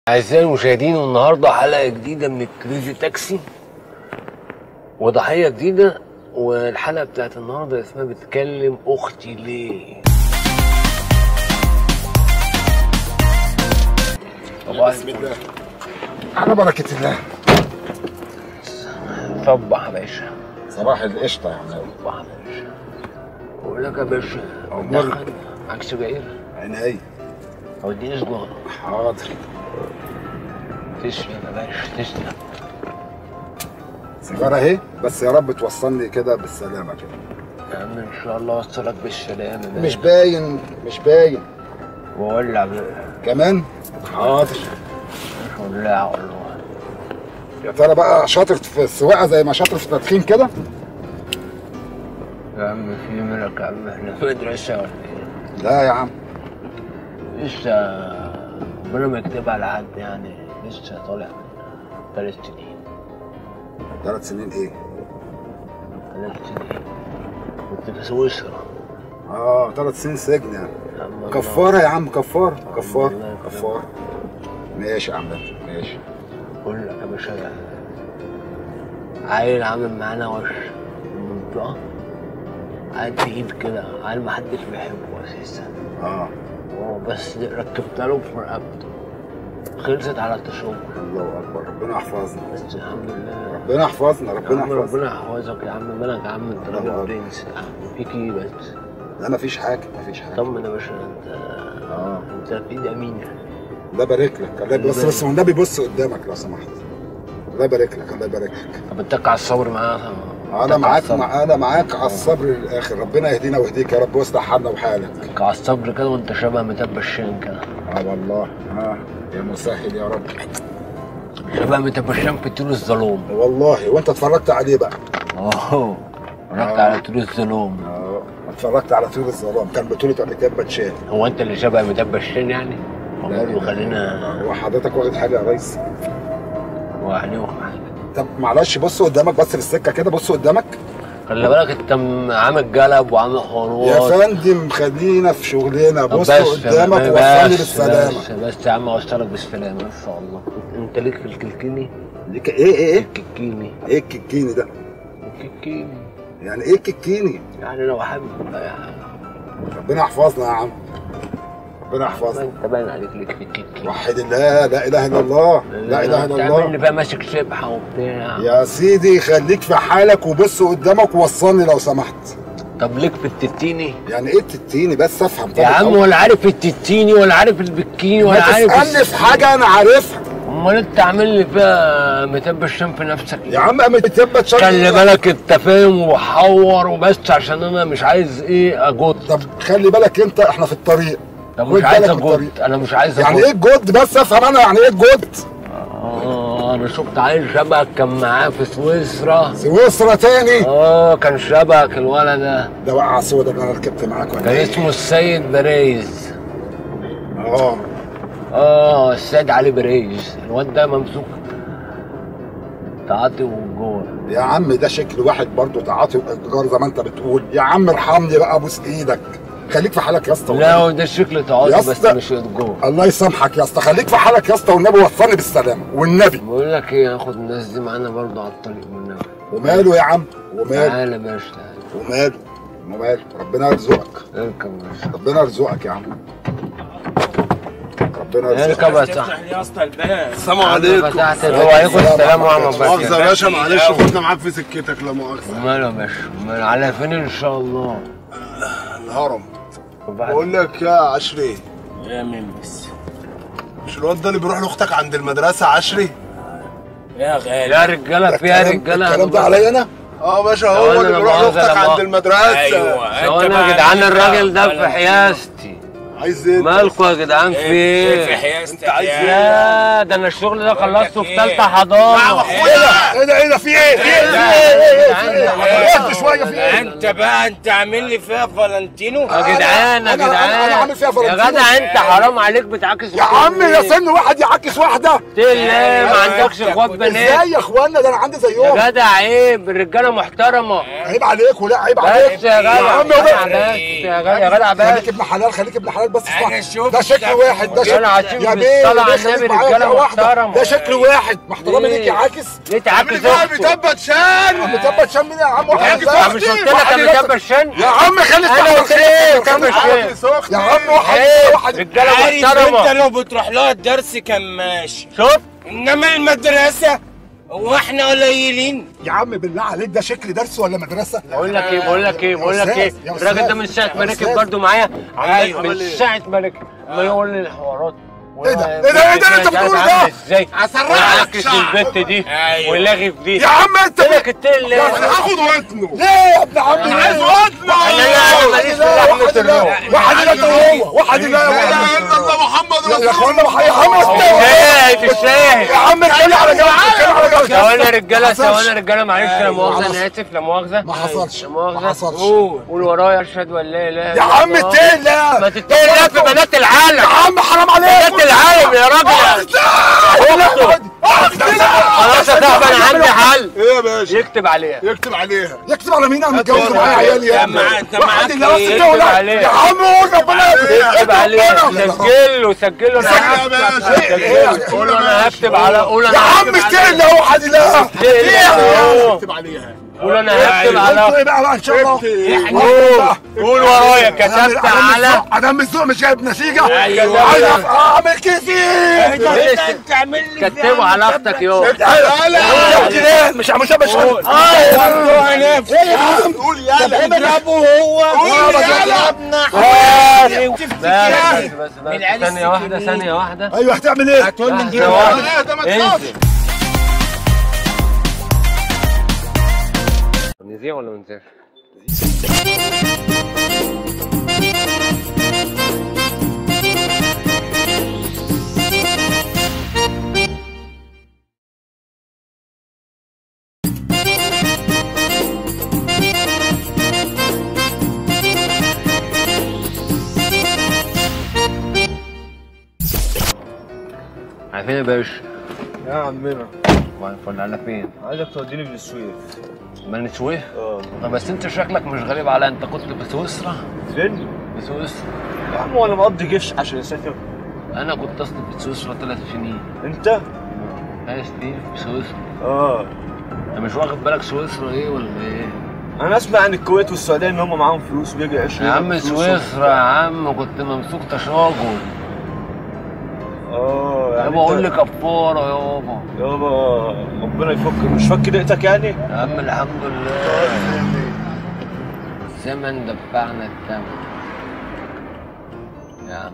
أعزائي المشاهدين، النهارده حلقة جديدة من الكريزي تاكسي وضحية جديدة. والحلقة بتاعت النهارده اسمها بتكلم أختي ليه؟ بسم الله على بركة الله. صبح يا باشا. صباح القشطة يا عم. صبح يا باشا. بقول لك يا باشا، أمال معاك سجاير؟ عيني. وديني سجارة. حاضر. تسلم يا باشا، تسلم. سيجارة اهي، بس يا رب توصلني كده بالسلامة كده. يا عم إن شاء الله أوصلك بالسلامة. مش باين مش باين. وولع بقى. كمان؟ حاضر. ولع والله. يا ترى بقى شاطر في السواقة زي ما شاطر في التدخين كده؟ يا عم في ملك يا عم، احنا في مدرسة ولا ايه؟ لا يا عم. لسه ربنا ما يكتبها على حد، يعني لسه طالع من 3 سنين. 3 سنين ايه؟ 3 سنين كنت في سويسرا. 3 سنين سجن يعني. كفارة يا عم، كفارة كفارة كفارة. ماشي يا عم ماشي. بقول لك يا باشا، عيل عامل معانا وش المنطقة، قاعد تقيل كده، عيل محدش بيحبه أساسا. بس ركبت له في رقبته، خلصت على التشوق. الله اكبر، ربنا يحفظنا. بس الحمد لله. ربنا يحفظنا، ربنا يحفظنا. ربنا يحفظك يا عم. مالك يا عم؟ انت راجل برنس يا عم. فيك ايه بس؟ لا مفيش حاجة مفيش حاجة. طمن يا باشا. انت في ايد امين. الله يبارك لك. الله يبارك. بس والنبي بص قدامك لو سمحت. الله يبارك لك، الله يبارك لك. طب اتك على الصبر معاها. انا معاك على الصبر للاخر. ربنا يهدينا ويهديك يا رب ويصلح حالنا وحالك. اتك على الصبر كده وانت شبه متبى الشام كده. والله. يا مسهل يا رب. شبه متبى الشام في طول الظلام. والله. وانت اتفرجت عليه بقى؟ اتفرجت على طول الظلام. اتفرجت على طول الظلام، كان بطولة متبى الشام. هو انت اللي شبه متبى الشام يعني؟ برضه خلينا. هو حضرتك واخد حاجة يا ريس؟ وعليه. طب معلش بص قدامك بس في السكة كده، بص قدامك. خلي بالك انت عامل جلب وعامل حوارات يا فندم. خلينا في شغلنا. بص قدامك ووصلني بالسلامة. بس يا عم اوصلك بالسلامة ان شاء الله. انت ليك في الكلكيني؟ ليك ايه؟ الككيني. ايه الككيني ده؟ الككيني يعني ايه الككيني؟ يعني لو حابب يا عم. ربنا يحفظنا يا عم. ربنا يحفظنا. انت باين عليك ليك في الككيني. وحد الله. لا اله الا الله. لا اله الا الله. تعمل لي بقى ماسك سبحة وبتاع. يا سيدي خليك في حالك وبص قدامك ووصلني لو سمحت. طب ليك في التتيني؟ يعني ايه التتيني بس افهم. يا عم ولا عارف التتيني ولا عارف البكيني ولا عارف. ما تسألني في حاجة أنا عارفها. امال انت عامل لي فيها متبى الشام في نفسك يا عم متبى الشام. خلي بالك انت فاهم وبحور وبس عشان انا مش عايز ايه اجود. طب خلي بالك انت، احنا في الطريق. طب مش عايز اجود. انا مش عايز اجود. يعني ايه الجود بس افهم انا يعني ايه الجود. انا شفت عيل شبهك كان معاه في سويسرا. سويسرا تاني؟ كان شبهك الولد ده. ده وقع سودا اللي انا ركبت معاك ولا كان ايه؟ اسمه السيد بريز. السيد علي بريز. الواد ده ممسوك تعاطي وإيجار. يا عم ده شكل واحد برضه تعاطي وإيجار زي ما انت بتقول. يا عم ارحمني بقى، ابوس ايدك. خليك في حالك يا اسطى. لا هو ده شكل تعاطي بس مش إيجار. الله يسامحك يا اسطى. خليك في حالك يا اسطى والنبي وصلني بالسلامه والنبي. بقول لك ايه، هاخد الناس دي معانا برضه على الطريق والنبي. وماله يا عم وماله؟ تعالى يا باشا تعالى. وماله ربنا يرزقك. اركب يا باشا. ربنا يرزقك يا عم. ربنا يرزقك. اركب يا صاحبي. افتح لي يا اسطى الباب. السلام عليكم. فتحت وعليكم السلام ورحمه الله. مؤاخذة يا باشا، معلش خدنا معاك في سكتك. لا مؤاخذة. وماله يا باشا؟ وماله على فين ان شاء الله؟ الهرم. بقول لك يا عشري. يا ممس. مش الواد ده اللي بيروح لاختك عند المدرسة عشري؟ يا غالي. يا رجاله فيها رجاله. الكلام ده عليا انا؟ باشا هو اللي بيروح لاختك عند المدرسة. ايوه ثواني يا جدعان، الراجل ده في حياستي. عايز ايه؟ مالكوا يا جدعان في ايه؟ في حياستك. انت عايز ايه؟ لا ده انا الشغل ده خلصته في ثالثه حضانه. ايه ده في ايه؟ في شويه في ايه؟ انت بقى انت عامل لي فيها فالنتينو يا جدعان يا جدعان. انا عامل فيها يا جدع انت حرام عليك بتعاكس. يا عم يا سن واحد يعكس واحده. ليه ما عندكش اخوات بنات؟ ازاي يا اخوانا؟ ده انا عندي زيهم. يا جدع عيب، الرجاله محترمه. عيب عليك ولا عيب عليك بس يا جدع. يا عم يا جدع بس. خليك ابن حلال، خليك ابن حلال بس أنا شفت ده شكل واحد، ده شكل يا بيه طلع على النبي رجاله محترمه. ده شكل واحد مع احترامي ليك يا عاكس. ليه تعاكس عم متبت شان متبت شان مين يا عم؟ واحد مش قلت لك متبت شان يا عم خلي انا قلت لك متبت شان يا عم واحد رجاله عارف محترمه. انت لو بتروح لها الدرس كان ماشي، شوف انما المدرسه هو احنا قليلين؟ يا عم بالله عليك ده شكل درس ولا مدرسه؟ بقول لك ايه يا الراجل ده من ساعه ما ركب برضه معايا أيوة. من ساعه ما ركب ما يقول لي الحوارات ايه ده اللي انت بتقوله ده؟ ازاي عاكس البت دي أيوة. ولاغي في دي يا عم انت قلت لك التل هاخد ودنه. ليه يا ابن عم؟ انا عايز ودنه. انا ماليش في لحمه الروح. واحد الا انت وهو، واحد الا لا اله الا الله محمد رسول الله. يا اخوانا يا عم الشاهد يا عم اتكلم على جنب، اتكلم على جنب. ثواني رجاله معلش لا مؤاخذه انا اسف لا مؤاخذه ما حصلش لا ما مؤاخذه حصلش قول ورايا اشهد ولا لا اله يا عم اتقل ما لا تتقل في بنات العالم يا عم حرام عليك بنات العالم يا راجل خلاص يا صاحبي انا عندي حل ايه يا باشا؟ يكتب عليها يكتب عليها. يكتب على مين؟ انا متجوز معايا عيالي يا عم. انت معاك واحد اللي بس ايه؟ كده ولا عليه. يا عم قول ربنا اكتب عليه سجله انا يا باشا. قول انا هكتب على قول يا انا عم اتقل اهو واحد لا اكتب عليها. قول انا هكتب على ايه بقى ان شاء الله قول ورايا كتبت على عدم الذوق مش جايب نتيجه أيوة. عايز اعمل كتير انت تعمل لي كتبه على اختك يوم مش مش قول يلا اضربه هو بس ثانية واحدة ايوه هتعمل ايه؟ هتقول لي نجيب انزل نذيع ولا ما نذيعش؟ عارفين يا باشا؟ يا عمنا الفل على فين؟ عايزك توديني بني سويف. بني سويف؟ بس انت شكلك مش غريب عليا، انت كنت في سويسرا؟ فين؟ في سويسرا يا عم وانا مقضي جيش عشان اسافر. انا كنت اصلا في سويسرا 3 سنين. انت؟ يا ستيف في سويسرا. انت مش واخد بالك سويسرا ايه ولا ايه؟ انا اسمع عن الكويت والسعوديه ان هم معاهم فلوس بيجي يعيشوا يا عم سويسرا يا عم كنت ممسوك تشاجر. يعني يابا قول لي كفاره يابا. يابا ربنا يفك مش فك دقتك يعني؟ يا عم الحمد لله الزمن دفعنا الثمن يا عم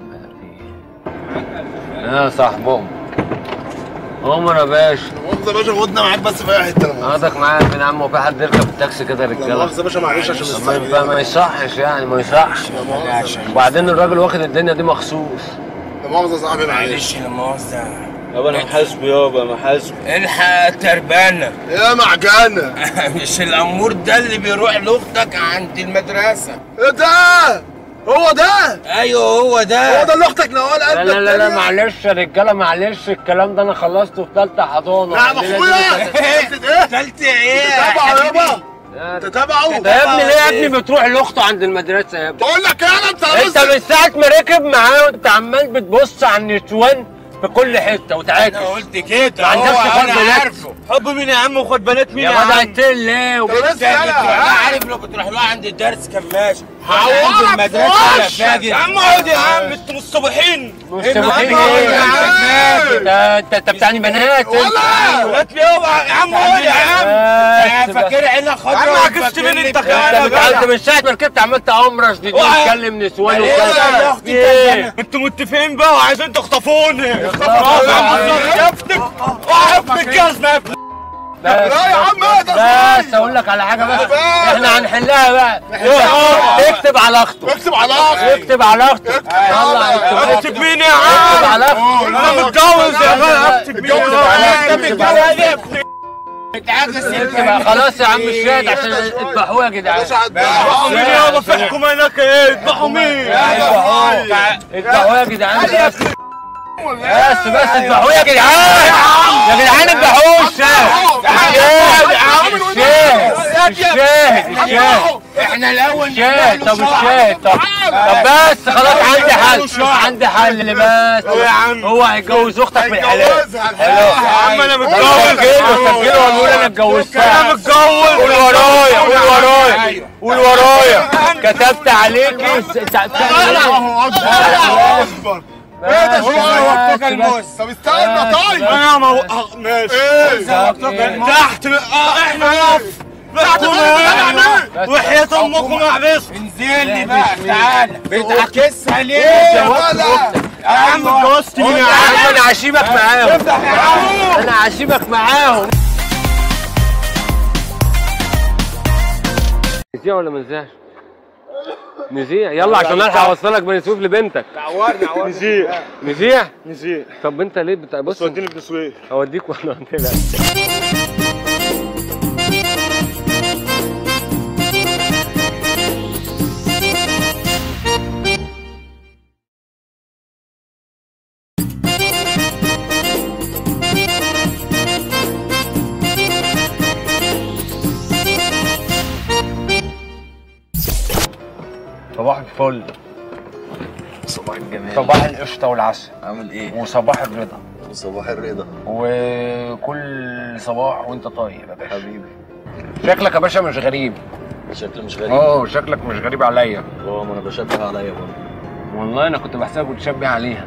يا صاحبهم عمر يا باشا. مؤاخذة يا باشا خدنا معاك بس في اي حته. هاخدك معايا فين يا عم؟ وفي حد يركب التاكسي كده يا رجاله؟ مؤاخذة يا باشا معلش عشان ما يصحش يعني ما يصحش. وبعدين الراجل واخد الدنيا دي مخصوص. لا مؤاخذة يا صاحبي معلش لا مؤاخذة يابا انا محاسب يابا انا محاسب. الحق تربانة يا معجنة. مش الأمور ده اللي بيروح لأختك عند المدرسة؟ ايه ده؟ هو ده؟ أيوه هو ده. هو ده اللي اختك نوال قلبك؟ لا معلش يا رجاله معلش الكلام ده انا خلصته في ثالثه حضانه. نعم اخويا. تالتة إيه؟ تتابعه يابا. تتابعه. ده يا ابني ليه يا ابني بتروح لاخته عند المدرسه يا ابني؟ بقول لك انا انت من ساعه ما ركب معاه وانت عمال بتبص على النسوان في كل حته وتعاكس. أنا قلت كده. ما عندكش هو حب أنا بنات. عارفه. حب مين يا عم وخد بنات مين يا يا جدع عم؟ انت ليه؟ انت عارف لو كنت رايح لها عند الدرس كان ماشي. هعورك عند المدرسة يا فاجر. يا عم اقعد يا عم انتوا مصطبحين. مستبحين ايه ايه؟ يا عم؟ انت بتاعني بنات بنات يابا يا عم اقعد يا عم. فاكر عينك خضرا. يا عم عكست مين انت انت من ساعه ما ركبت عملت امرش دي بتتكلم نسوان وكده. انتوا متفقين بقى وعايزين تخطفوني. شفتك وعرفت الجزمه. لا يا عم اهدى. بس اقول لك على حاجه بقى احنا هنحلها بقى. اكتب على اخته. اكتب على اختك. اكتب على اخته. يلا اكتب مين يا عم؟ اكتب على اخته. انا متجوز يا غالي. اكتب مين يا عم؟ اكتب خلاص يا عم الشاهد عشان اذبحوه يا جدعان. مين يابا في حكومه هناك ايه؟ اذبحوا مين؟ اذبحوه يا جدعان بس اذبحوه يا جدعان. يا جدعان اذبحوه الشاهد. الشاهد الشاهد احنا الاول الشاهد. طب الشاهد طب بس خلاص عندي حل بس. هو هيتجوز اختك بالحلال. يا عم انا متجوز. سجله وقول انا اتجوزتها. انا متجوز. قول ورايا كتبت عليكي. الله اكبر. ايه ده شويه الموز. طب استنى طيب. انا ماشي. تحت احنا نقف تحت وحياة امكم احبس. انزل لي بقى تعالى. بتعكسها ليه يا عم؟ اتجوزت مين يا عم؟ انا هشيبك معاهم. نذيع ولا ما نذيعش؟ نذيع يلا عشان الحق اوصلك بني سويف لبنتك. عورني. نذيع. طب انت ليه بص وديني بني سويف. اوديك ولا انت لا؟ صباح الفل. صباح الجمال. صباح القشطة والعسل. عامل ايه؟ وصباح الرضا. وصباح الرضا. وكل صباح وانت طيب يا باشا. حبيبي. شكلك يا باشا مش غريب. شكلي مش غريب؟ شكلك مش غريب عليا. ما انا بشبه عليا برضه. والله انا كنت بحسبك بتشبه عليها.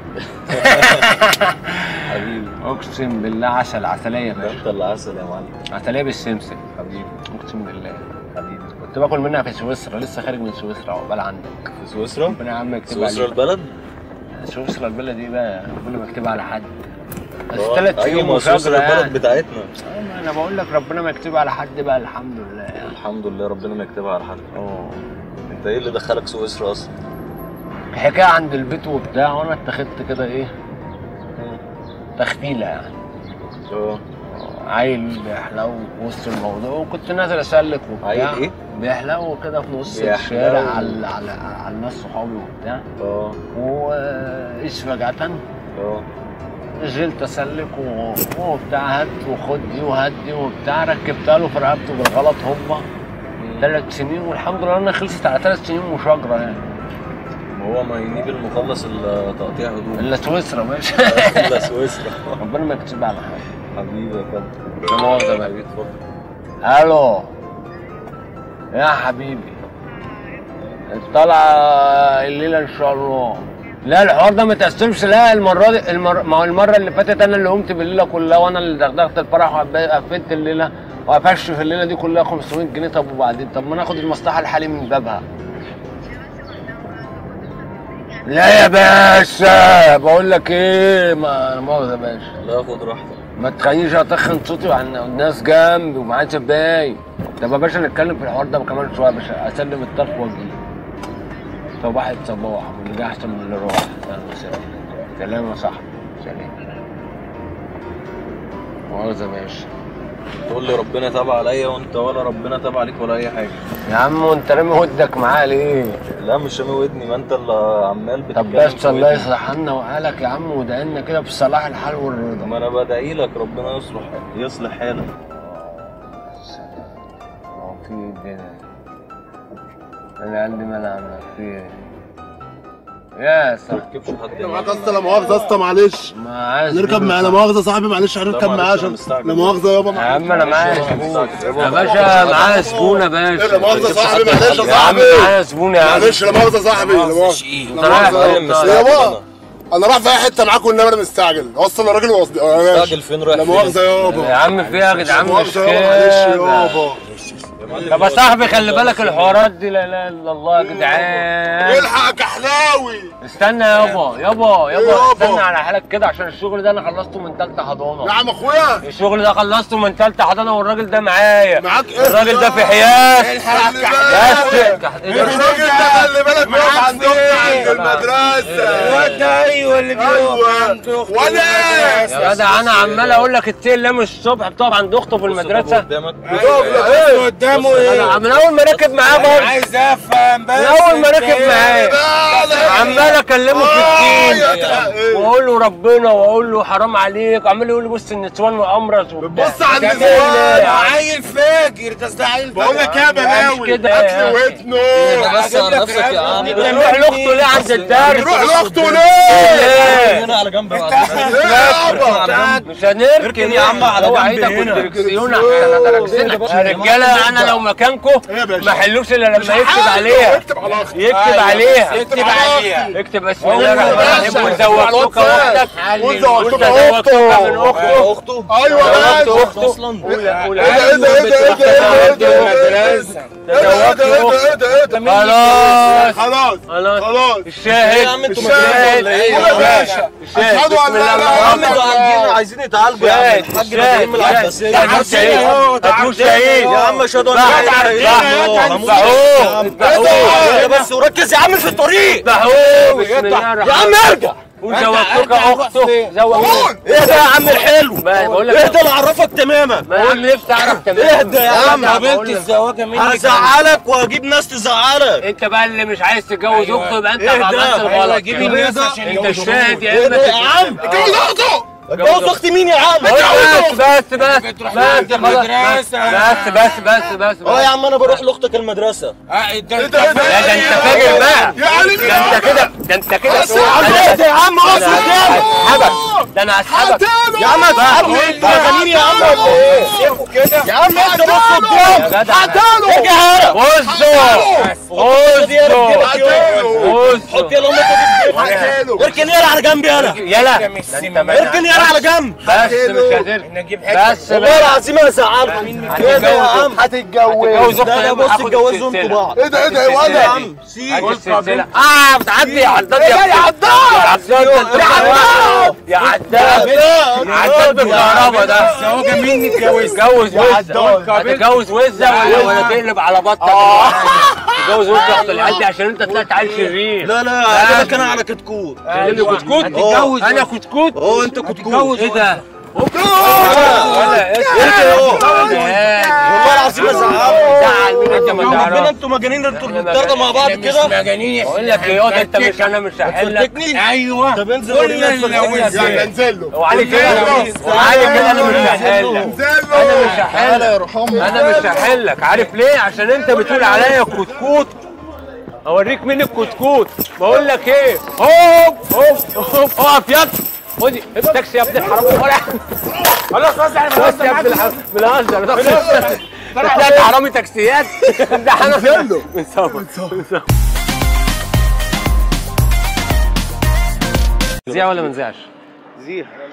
حبيبي. اقسم بالله عسلية يا باشا. انت اللي عسل يا معلم. عسلية بالسمسم. حبيبي. اقسم بالله. حبيبي. كنت باكل منها في سويسرا، لسه خارج من سويسرا عقبال عندك. في سويسرا؟ ربنا يا عم يكتبها سويسرا البلد؟ سويسرا البلد دي بقى ربنا ما يكتبها على حد. بس 3 سنين ايوه سويسرا البلد يعني. بتاعتنا. انا بقول لك ربنا ما يكتبها على حد بقى. الحمد لله يعني. الحمد لله ربنا ما يكتبها على حد. انت ايه اللي دخلك سويسرا اصلا؟ حكايه عند البيت وبتاع وانا اتخذت كده ايه تخفيله يعني. عيل بيحلو في وسط الموضوع وكنت نازل اسلك وبتاع. عيل ايه؟ بيحلو كده في نص الشارع على الناس صحابي وبتاع. وايش فجأة نزلت اسلك وبتاع هات وخد دي وهات دي وبتاع. ركبتها له في رقبته بالغلط هوبا 3 سنين والحمد لله انا خلصت على 3 سنين مشاجره يعني. ما هو ما ينيب المخلص الا تقطيع هدوم. الا سويسرا ماشي. الا سويسرا. ربنا ما يكتبها على حاجه. حبيبي يا فندم. لا مؤاخذة بقى. اتفضل. الو يا حبيبي طالعه الليله ان شاء الله. لا الحوار ده ما تقسمش. لا المره دي ما هو المره اللي فاتت انا اللي قمت بالليله كلها وانا اللي دغدغت الفرح وقفلت الليله وقفشت في الليله دي كلها 500 جنيه. طب وبعدين طب ما ناخد المصلحه الحالي من بابها. لا يا باشا بقول لك ايه ما مؤاخذة يا باشا. لا خد راحتك. ما تخلينيش اتخن صوتي عن الناس جنبي ومعايا زباين. طب يا باشا نتكلم في الحوار ده كمان شويه يا باشا. اسلم الطرف واجي. صباح الصباح واللي جه احسن من اللي راح. سلام يا صاحبي. سلام. مؤاخذة يا باشا. تقول لي ربنا تابع عليا وانت ولا ربنا تابع عليك ولا اي حاجه. يا عم وانت رامي ودك معاه ليه؟ لا مش رامي ودني ما انت اللي عمال بتتكلم. طب بس الله يصلح لنا وحالك يا عم ودعينا كده بصلاح الحال والرضا. ما انا بدعي لك ربنا يصلح حالك. هو في الدنيا انا عندي ملعب في ايه؟ يا صاحبي ما تركبش حد معاك يا اسطى. لا مؤاخذه يا اسطى معلش. نركب معانا. لا مؤاخذه صاحبي معلش هنركب معاه عشان لا مؤاخذه يابا. يا عم انا معايا زبون يا باشا. معايا زبون يا باشا. لا مؤاخذه صاحبي معلش يا يا عم صاحبي. معايا زبون يا عم. معلش لا مؤاخذه صاحبي. لا مؤاخذه يابا. انا رايح في اي حته معاكم والنبي انا مستعجل. وصل الراجل مستعجل فين رايح؟ لا مؤاخذه يابا. يا عم في يا جدعان مش كده. كده. معلش يابا. طب يا صاحبي خلي بالك الحوارات دي. لا اله الا الله يا جدعان. الحق يا حلاوي. استنى يابا استنى على حالك كده عشان الشغل ده انا خلصته من ثالثه حضانه. يا عم اخويا الشغل ده خلصته من ثالثه حضانه والراجل ده معايا. معاك ايه؟ الراجل ده في حياس. الحق يا حلاوي. الراجل ده خلي بالك بيقف عند اختي عند المدرسه. الواد ده ايوه اللي بيقف عند اخته. وانا يا جدع انا عمال اقول لك التيل لام الصبح بتقف عند اخته في المدرسه. قدامك بتقف لا ايه قدامك اسمه ايه؟ من اول ما ركب معاه برضه عايز افهم بس من اول ما ركب معاه عمال اكلمه في الدين واقول له ربنا واقول له حرام عليك، عمال يقول لي بص النسوان وامرز بص على النسوان عيل فاجر ده عيل بقول لك ايه يا بلاوي كده اكل ودنه بس على نفسك يا عم. نروح لاخته ليه عند الدرس؟ روح لاخته ليه؟ هنا على جنب مش هنركن يا عم على هو جنب عايزك هنا. والدركسيون عشان ادركسنك يا رجاله. انا لو مكانكم ما حلوش الا لما يكتب عليها اكتب على اختي يكتب عليها اكتب عليها اكتب بسم الله الرحمن الرحيم وزوجتك اختك وزوجتك وزوجتك من اخته اخته ايوه زوجت بس اخته اصلا. ايه ده خلاص خلاص الشاهد يا عم انتوا مجانين ولا ايه؟ يا باشا اشهد ان لا يا عم انتوا عايزين يتعالجوا يا عم. الحاج جايين من العباسيه. هتموت شهيد يا عم اشهد ان لا اله الا الله. بس وركز يا عم في الطريق. بسم الله الرحمن يا عم ارجع. وزوجتك اخته ايه ده يا عم الحلو؟ بقول لك ايه ده اللي عرفك تماما؟ ما يا عم نفسي اعرف كمان. اهدى يا عم. قابلت الزواجه مني هزعلك واجيب ناس تزعلك. انت بقى اللي مش عايز تتجوز اخته يبقى انت اهدى. عملت الغلط. جيب الناس عشان انت يتجوزوا الشاهد يا ايه اما ده يا عم؟ اتجوز اخته اتجوز اختي مين يا عم؟ بس اه يا عم انا بروح لاختك المدرسه. انت لا ده انت فاجر بقى. ده انت كده ايه يا عم اصلا هسحبك. ده انا هسحبك يا عم هتسحبني انتوا مجانين يا عم ولا ايه؟ يا عم انت بص قدام. يا جدع ارجع هنا. حط يلا امك دي. اركن يلا على جنب يلا. يلا اركن يلا على جنب. بس مش هتركن بس والله العظيم انا زعلت. ايه ده يا عم؟ هتتجوز ده انا بص اتجوزوا انتوا بعض. ايه ده يا ولد يا عم سيب. السلسلة بتعدي يا عداد يا عداد بالكهرباء ده الزواجه مني اتجوز تتجوز وزة هتتجوز وزة ولا تقلب على بطك تتجوز وزة اخت العيال دي عشان انت طلعت عيل شرير. لا هجيبك انا على كتكوت. كتكوت هتتجوز انا كتكوت انت كتكوت. ايه ده؟ والله العظيم ازعلك. زعل مين انت ما ربنا تعرفش. انتوا مجانين انتوا بترضوا مع بعض كده. مجانين بقول لك ايه ياض انت مش انا مش هحلك. ايوه طب انزل ورينا يعني انزل له وعلي كده انا مش هحلك. انا مش هحلك. انا مش هحلك. عارف ليه؟ عشان انت بتقول عليا كتكوت. اوريك مين الكتكوت. بقول لك ايه هوب اقف يا خدي التاكسي يا ابن الحرام. خلاص خلاص يا ابن الحرام بالهزر. طلعت حرامي تاكسيات. ده احنا بنصور. نذيع ولا ما نذيعش؟ زيح.